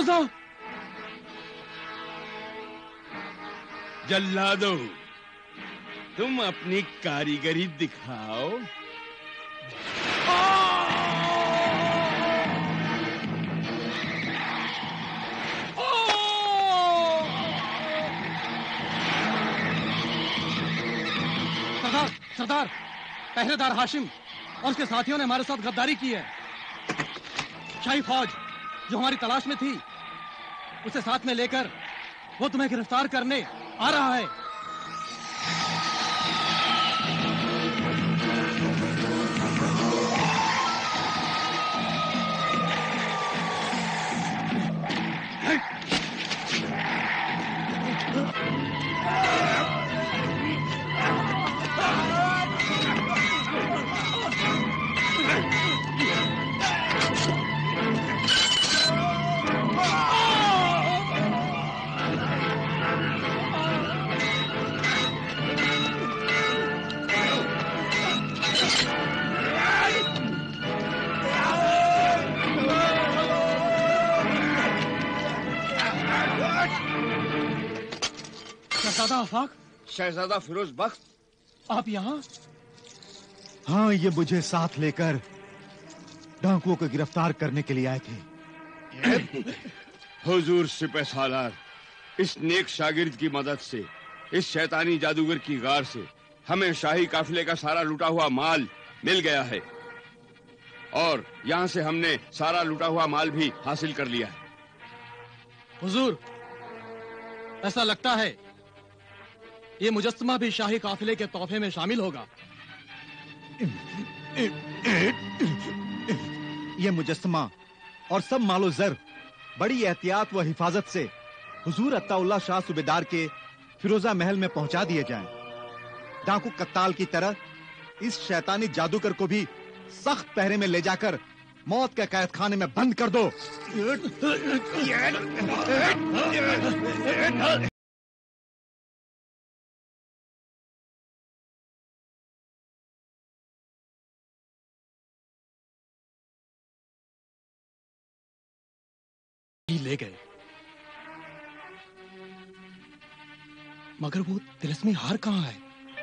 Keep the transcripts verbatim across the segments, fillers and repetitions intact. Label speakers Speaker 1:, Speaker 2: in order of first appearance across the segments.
Speaker 1: फिरोजा!
Speaker 2: जल्लादो, तुम अपनी कारीगरी दिखाओ।
Speaker 1: सरदार, सरदार, पहरेदार हाशिम और उसके साथियों ने हमारे साथ गद्दारी की है। शाही फौज जो हमारी तलाश में थी, उसे साथ में लेकर वो तुम्हें गिरफ्तार करने आ रहा है। शहजादा आफाक,
Speaker 2: शहजादा फिरोज बख्त,
Speaker 1: आप यहाँ?
Speaker 3: हाँ, ये मुझे साथ लेकर डाकुओं को गिरफ्तार करने के लिए आए थे।
Speaker 2: हुजूर सिपह सालार, इस नेक शागिर्द की मदद से, इस शैतानी जादूगर की गार से हमें शाही काफिले का सारा लूटा हुआ माल मिल गया है और यहाँ से हमने सारा लूटा हुआ माल भी हासिल कर लिया है।
Speaker 1: हुजूर, ऐसा लगता है ये मुजस्समा भी शाही काफिले के तोहफे में शामिल होगा।
Speaker 3: ये मुजस्समा और सब मालो जर बड़ी एहतियात व हिफाजत से हुजूर अत्ताउल्लाह शाह सूबेदार के फिरोजा महल में पहुंचा दिए जाएं। डाकू कत्ताल की तरह इस शैतानी जादूगर को भी सख्त पहरे में ले जाकर मौत के कैद खाने में बंद कर दो।
Speaker 1: ले गए, मगर वो तिलस्मी हार कहाँ है?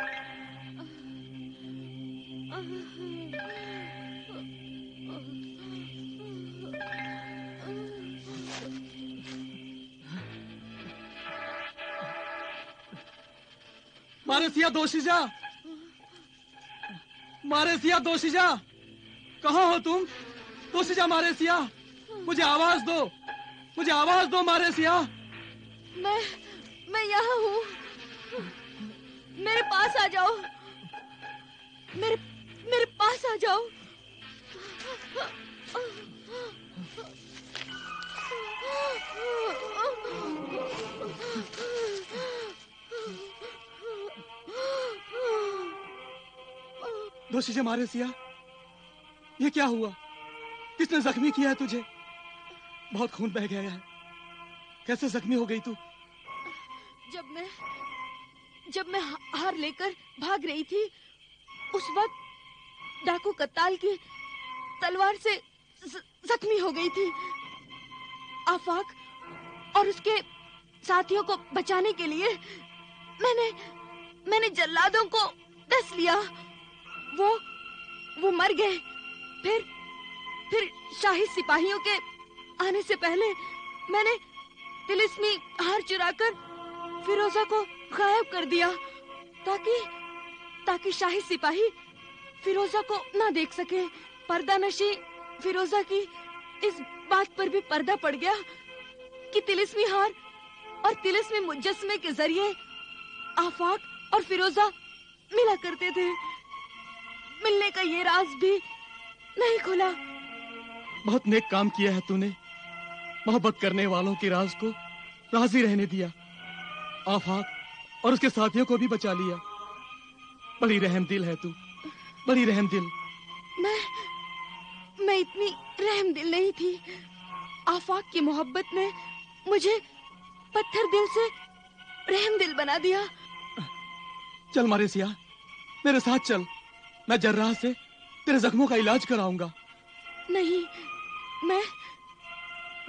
Speaker 1: मारेसिया दोशीजा, मारेसिया दोशीजा, कहाँ हो तुम? दोशीजा मारेसिया, मुझे आवाज दो, मुझे आवाज दो मारेसिया।
Speaker 4: मैं मैं यहाँ हूँ, मेरे पास आ जाओ, मेरे मेरे पास आ जाओ।
Speaker 1: दोशीजा मारेसिया, ये क्या हुआ? किसने जख्मी किया है तुझे? बहुत खून बह गया है, कैसे जख्मी हो गई तू?
Speaker 4: जब मैं जब मैं हार लेकर भाग रही थी, उस वक्त डाकू कत्ताल की तलवार से जख्मी हो गई थी। आफाक और उसके साथियों को बचाने के लिए मैंने मैंने जल्लादों को डस लिया। वो वो मर गए। फिर फिर शाही सिपाहियों के आने से पहले मैंने तिलिस्मी हार चुराकर फिरोजा को गायब कर दिया, ताकि ताकि शाही सिपाही फिरोजा को ना देख सके। पर्दा नशी फिरोजा की इस बात पर भी पर्दा पड़ गया कि तिलिस्मी हार और तिलिस्मी मुजस्समे के जरिए आफाक और फिरोजा मिला करते थे। मिलने का ये राज भी नहीं खुला।
Speaker 1: बहुत नेक काम किया है तूने, मोहब्बत करने वालों के राज को राजी रहने दिया, आफाक और उसके साथियों को भी बचा लिया। बड़ी रहमदिल है तू, बड़ी रहमदिल।
Speaker 4: मैं मैं इतनी रहमदिल नहीं थी। आफाक की मोहब्बत ने मुझे पत्थर दिल से रहमदिल बना दिया।
Speaker 1: चल मारेसिया, मेरे साथ चल, मैं जर्राह से तेरे जख्मों का इलाज कराऊंगा।
Speaker 4: नहीं, मैं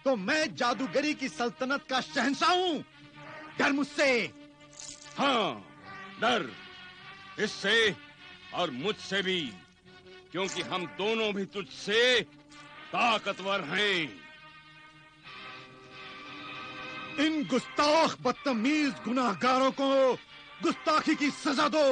Speaker 3: तो मैं जादूगरी की सल्तनत का शहंशाह हूं। डर मुझसे?
Speaker 2: हाँ, डर इससे और मुझसे भी, क्योंकि हम दोनों भी तुझसे ताकतवर हैं।
Speaker 3: इन गुस्ताख बदतमीज गुनाहगारों को गुस्ताखी की सजा दो।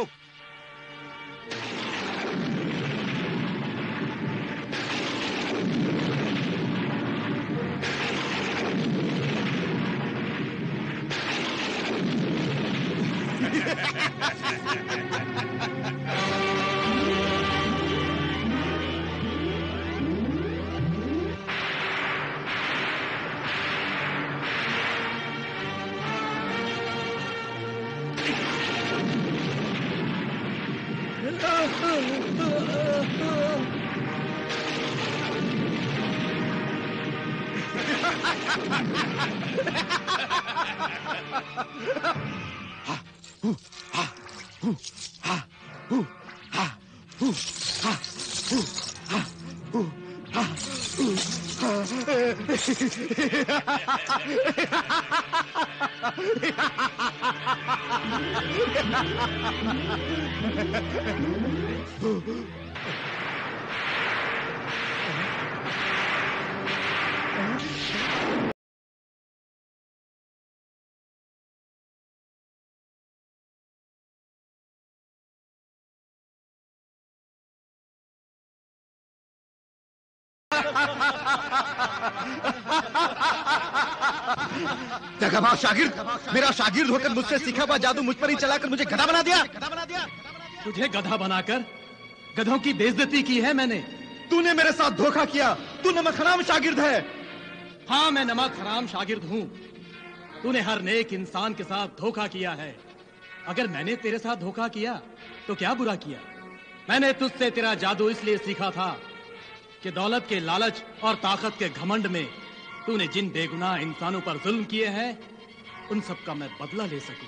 Speaker 3: दगाबाज शागिर्द, मेरा शागिर्द होकर मुझसे सीखा हुआ जादू मुझ पर ही चलाकर मुझे गधा बना दिया।
Speaker 1: तुझे गधा बनाकर गधों की बेइज्जती की है मैंने।
Speaker 3: तूने मेरे साथ धोखा किया। तू नमक हराम शागिर्द है।
Speaker 1: हाँ, मैं नमक हराम शागिर्द हूँ। तूने हर नेक इंसान के साथ धोखा किया है। अगर मैंने तेरे साथ धोखा किया तो क्या बुरा किया? मैंने तुझसे तेरा जादू इसलिए सीखा था कि दौलत के लालच और ताकत के घमंड में तूने जिन बेगुनाह इंसानों पर जुल्म किए हैं, उन सब का मैं बदला ले सकूं।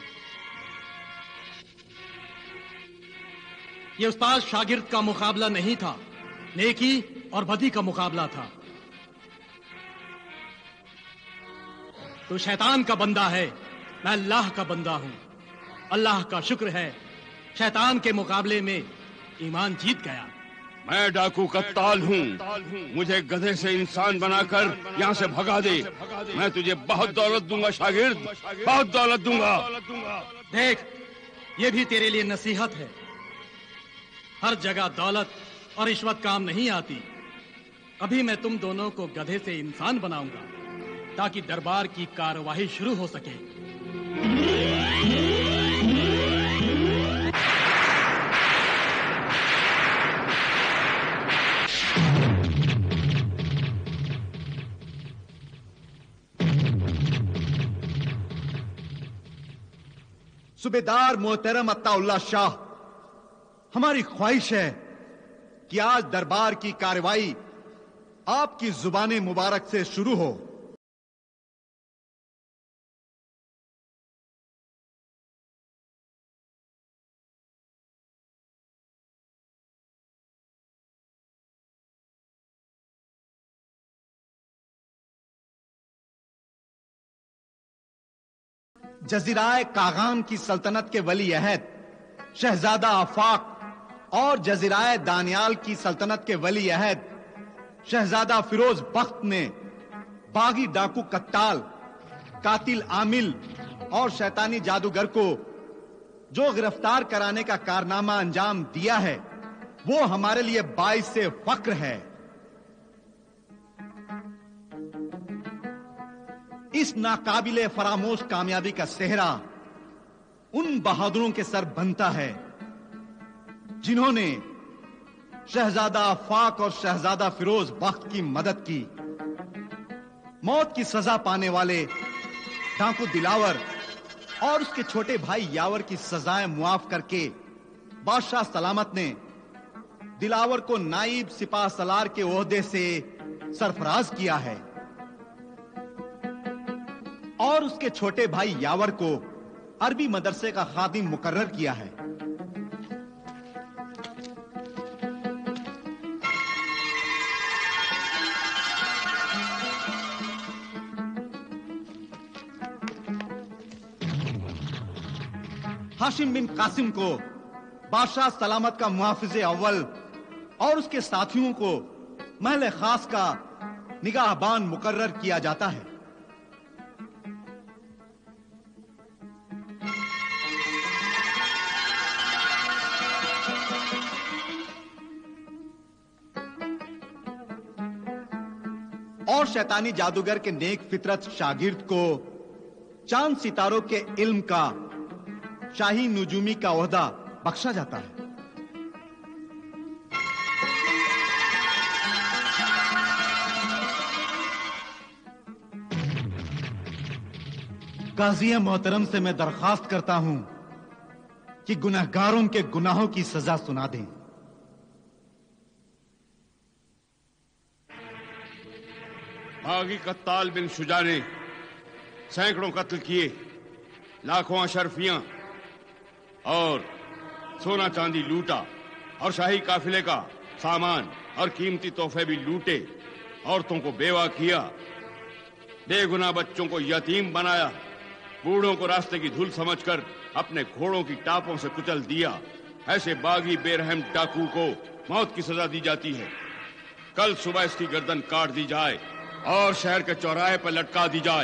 Speaker 1: ये उस्ताद शागिर्द का मुकाबला नहीं था, नेकी और बदी का मुकाबला था। तू शैतान का बंदा है, मैं अल्लाह का बंदा हूं। अल्लाह का शुक्र है, शैतान के मुकाबले में ईमान जीत गया।
Speaker 2: मैं डाकू कत्ताल हूँ। मुझे गधे से इंसान बनाकर यहाँ से भगा दे। मैं तुझे बहुत दौलत दूंगा शागिर्द, बहुत दौलत दूंगा।
Speaker 1: देख, ये भी तेरे लिए नसीहत है। हर जगह दौलत और रिश्वत काम नहीं आती। अभी मैं तुम दोनों को गधे से इंसान बनाऊंगा ताकि दरबार की कार्यवाही शुरू हो सके।
Speaker 3: सूबेदार मोहतरम अत्ताउल्लाह शाह, हमारी ख्वाहिश है कि आज दरबार की कार्रवाई आपकी जुबान मुबारक से शुरू हो। जजीराए कागान की सल्तनत के वली अहद शहजादा आफाक और जजीराए दानियाल की सल्तनत के वली अहद शहजादा फिरोज बख्त ने बागी डाकू कत्ताल, कातिल आमिल और शैतानी जादूगर को जो गिरफ्तार कराने का कारनामा अंजाम दिया है, वो हमारे लिए बाइस से फक्र है। इस नाकाबिले फरामोश कामयाबी का सेहरा उन बहादुरों के सर बनता है जिन्होंने शहजादा आफाक और शहजादा फिरोज बख्त की मदद की। मौत की सजा पाने वाले डाकू दिलावर और उसके छोटे भाई यावर की सजाएं मुआफ करके बादशाह सलामत ने दिलावर को नाइब सिपाह सलार के ओहदे से सरफराज किया है और उसके छोटे भाई यावर को अरबी मदरसे का खादिम मुकर्रर किया है। हाशिम बिन कासिम को बादशाह सलामत का मुहाफिज अव्वल और उसके साथियों को महल खास का निगाहबान मुकर्रर किया जाता है। और शैतानी जादूगर के नेक फितरत शागिर्द को चांद सितारों के इल्म का शाही नुजूमी का ओहदा बख्शा जाता है। काज़ी मोहतरम से मैं दरखास्त करता हूं कि गुनहगारों के गुनाहों की सजा सुना दें।
Speaker 2: बागी कत्ताल बिन शुजा ने सैकड़ों कत्ल किए, लाखों अशरफियां और सोना चांदी लूटा और शाही काफिले का सामान और कीमती तोहफे भी लूटे। औरतों को बेवा किया, बेगुनाह बच्चों को यतीम बनाया, बूढ़ों को रास्ते की धूल समझकर अपने घोड़ों की टापों से कुचल दिया। ऐसे बागी बेरहम डाकू को मौत की सजा दी जाती है। कल सुबह इसकी गर्दन काट दी जाए और शहर के चौराहे पर लटका दी जाए।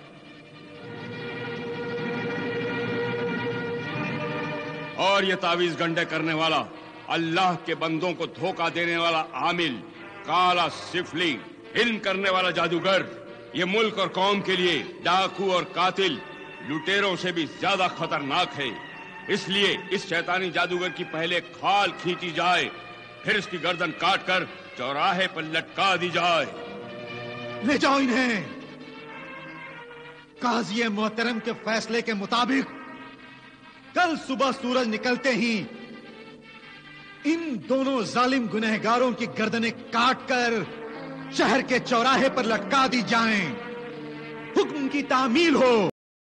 Speaker 2: और ये तावीज गंडे करने वाला, अल्लाह के बंदों को धोखा देने वाला आमिल, काला सिफली, इल्म करने वाला जादूगर, ये मुल्क और कौम के लिए डाकू और कातिल लुटेरों से भी ज्यादा खतरनाक है। इसलिए इस शैतानी जादूगर की पहले खाल खींची जाए, फिर इसकी गर्दन काटकर चौराहे पर लटका दी जाए।
Speaker 3: ले जाओ इन्हें। काज़ी मोहतरम के फैसले के मुताबिक कल सुबह सूरज निकलते ही इन दोनों जालिम गुनहगारों की गर्दनें काटकर शहर के चौराहे पर लटका दी जाएं। हुक्म की तामील हो।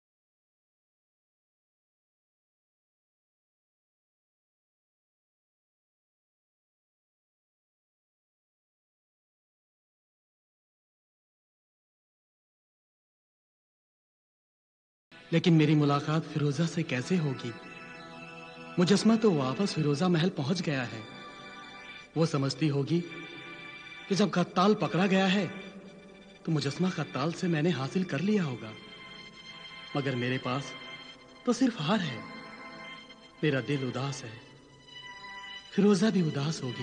Speaker 1: लेकिन मेरी मुलाकात फिरोजा से कैसे होगी? मुजस्मा तो वापस फिरोजा महल पहुंच गया है। वो समझती होगी कि जब कत्ताल पकड़ा गया है तो मुजस्मा कत्ताल से मैंने हासिल कर लिया होगा, मगर मेरे पास तो सिर्फ हार है। मेरा दिल उदास है, फिरोजा भी उदास होगी।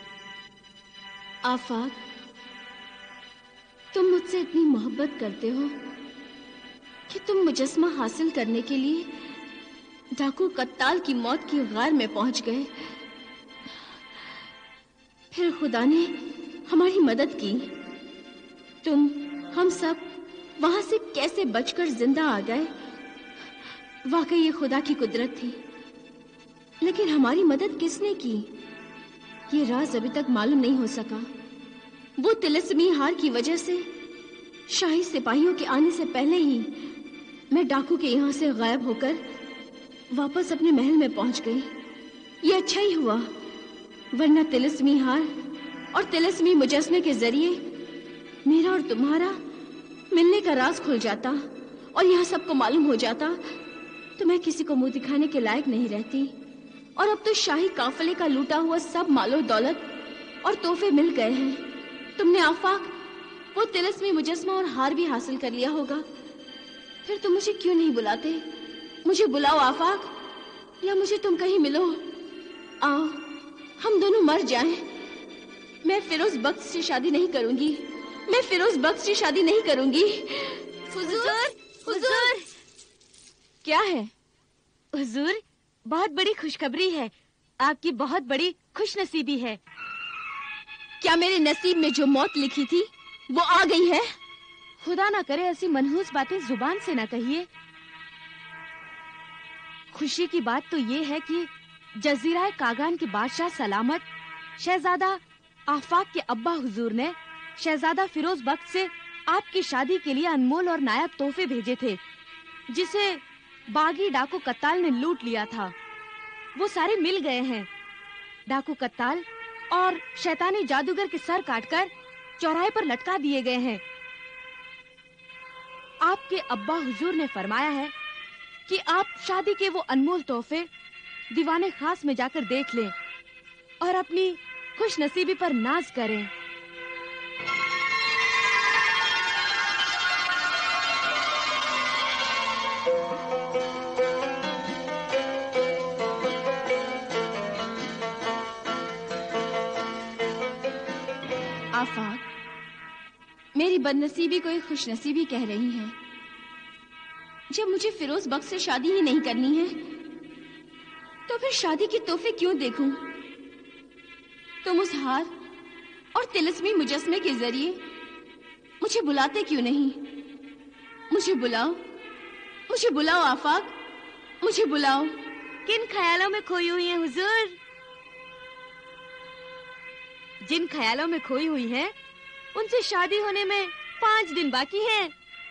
Speaker 4: आफाक, तुम मुझसे इतनी मोहब्बत करते हो कि तुम मुजस्मा हासिल करने के लिए डाकू कत्ताल की मौत की गार में पहुंच गए। फिर खुदा ने हमारी मदद की। तुम, हम सब वहां से कैसे बचकर जिंदा आ गए, वाकई ये खुदा की कुदरत थी। लेकिन हमारी मदद किसने की, ये राज अभी तक मालूम नहीं हो सका। वो तिलिस्मी हार की वजह से शाही सिपाहियों के आने से पहले ही मैं डाकू के यहाँ से गायब होकर वापस अपने महल में पहुंच गई। ये अच्छा ही हुआ, वरना तिलिस्मी हार और तिलिस्मी मुजस्मे के जरिए मेरा और तुम्हारा मिलने का राज खुल जाता और यहाँ सबको मालूम हो जाता तो मैं किसी को मुंह दिखाने के लायक नहीं रहती। और अब तो शाही काफिले का लूटा हुआ सब मालो दौलत और तोहफे मिल गए हैं। तुमने आफाक वो तिलिस्मी मुजस्मा और हार भी हासिल कर लिया होगा। फिर तुम मुझे क्यों नहीं बुलाते? मुझे बुलाओ आफाक, या मुझे तुम कहीं मिलो। आओ, हम दोनों मर जाएं। मैं फिरोज बख्श से शादी नहीं करूंगी। मैं फिरोज बख्श से शादी नहीं करूंगी। हुजूर, हुजूर। क्या है? हुजूर, बहुत बड़ी खुशखबरी है। आपकी बहुत बड़ी खुशनसीबी है। क्या मेरे नसीब में जो मौत लिखी थी वो आ गई है? खुदा ना करे ऐसी मनहूस बातें जुबान से ना कहिए। खुशी की बात तो ये है कि जजीरा कागान के बादशाह सलामत शहजादा आफाक के अब्बा हुजूर ने शहजादा फिरोज बख्श से आपकी शादी के लिए अनमोल और नायाब तोहफे भेजे थे, जिसे बागी डाकू कत्ताल ने लूट लिया था। वो सारे मिल गए हैं। डाकू कत्ताल और शैतानी जादूगर के सर काटकर चौराहे पर लटका दिए गए हैं। आपके अब्बा हुजूर ने फरमाया है कि आप शादी के वो अनमोल तोहफे दीवाने खास में जाकर देख लें और अपनी खुश नसीबी पर नाज करें। आफाक, मेरी बदनसीबी को एक खुशनसीबी कह रही हैं। जब मुझे फिरोज बख्श से शादी ही नहीं करनी है तो फिर शादी के तोहफे क्यों देखूं? तुम उस हार और तिलस्मी मुजस्मे के जरिए मुझे बुलाते क्यों नहीं? मुझे बुलाओ, मुझे बुलाओ आफाक, मुझे बुलाओ।
Speaker 5: किन ख्यालों में खोई हुई हैं हुजूर? जिन ख्यालों में खोई हुई हैं, उनसे शादी होने में पाँच दिन बाकी हैं।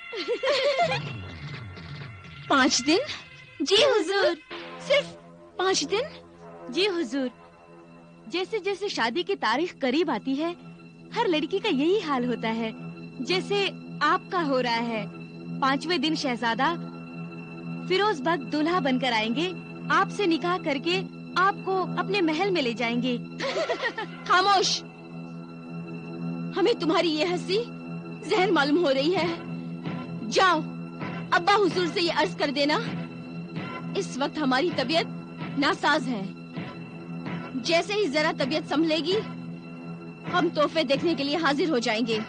Speaker 4: पाँच दिन?
Speaker 5: जी हुजूर।
Speaker 4: सिर्फ पाँच दिन?
Speaker 5: जी हुजूर। जैसे जैसे शादी की तारीख करीब आती है, हर लड़की का यही हाल होता है, जैसे आपका हो रहा है। पांचवें दिन शहजादा फिरोज बख्श दूल्हा बनकर आएंगे, आपसे निकाह करके आपको अपने महल में ले जाएंगे।
Speaker 4: खामोश! हमें तुम्हारी ये हंसी जहर मालूम हो रही है। जाओ, अब्बा हुजूर से ये अर्ज कर देना, इस वक्त हमारी तबीयत नासाज है। जैसे ही जरा तबीयत संभलेगी, हम तोहफे देखने के लिए हाजिर हो जाएंगे।